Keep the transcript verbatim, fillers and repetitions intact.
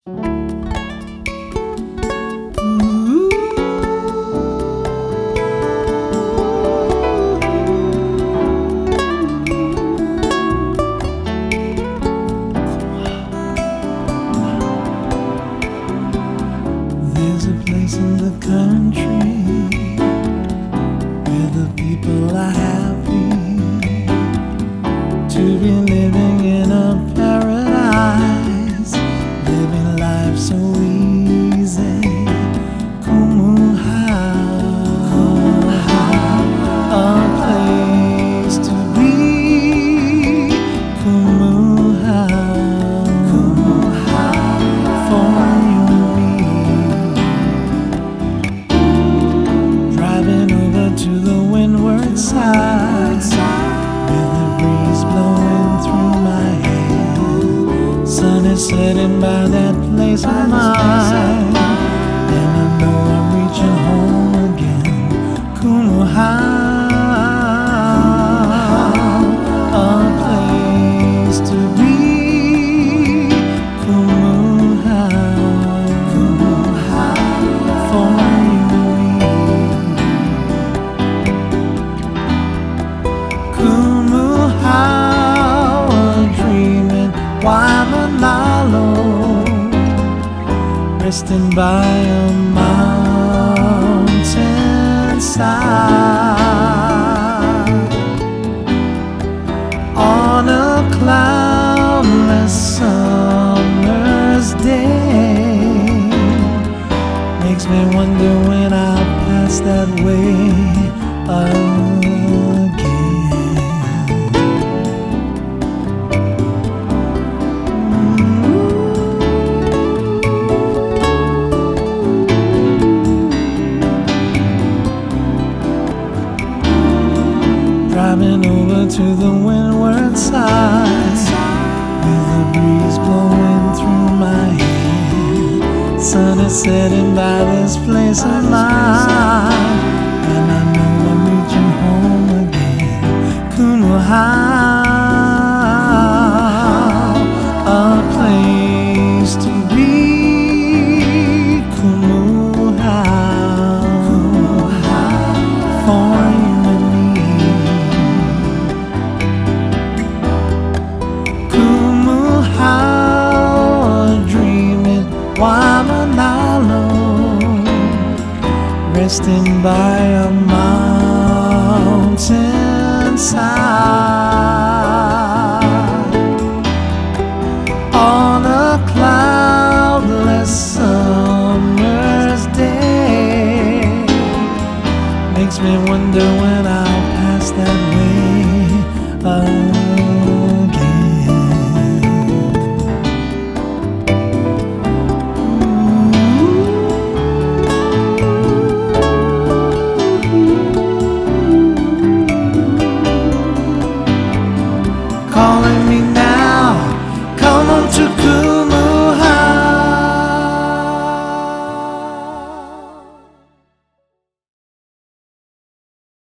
There's a place in the country where the people are happy to be living in a paradise, living life so easy. Kumuha, a place to be. Kumuha, for you and me. Driving over to the windward side, with the breeze blowing through my hair. Sun is setting by that place of mine, and I know I'm reaching home again. Kumuha, a place to be. Kumuha, for you and me. Kumuha, dreaming Waimanalo, resting by a mountainside on a cloudless summer's day. Makes me wonder when I'll pass that way again. Driving over to the windward side, with the breeze blowing through my hair. Sun is setting by this place of mine, and I know I'm reaching home again. Kumuha, a place to be. Kumuha, for you and me. Kumuha, dreaming Waimanalo, resting by a mountainside on a cloudless summer's day. Makes me wonder when I'll pass that way again. Calling me